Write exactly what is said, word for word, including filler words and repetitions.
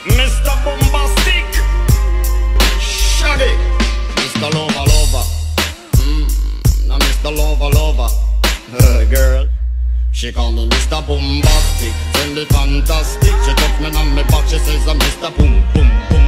Mister Bombastic, Shaggy, Mister Lover Lover, mm, now Mister Lover Lover, uh, girl. She call me Mister Bombastic, tell me fantastic. She touch me on me back, she says I'm Mister Boom Boom Boom.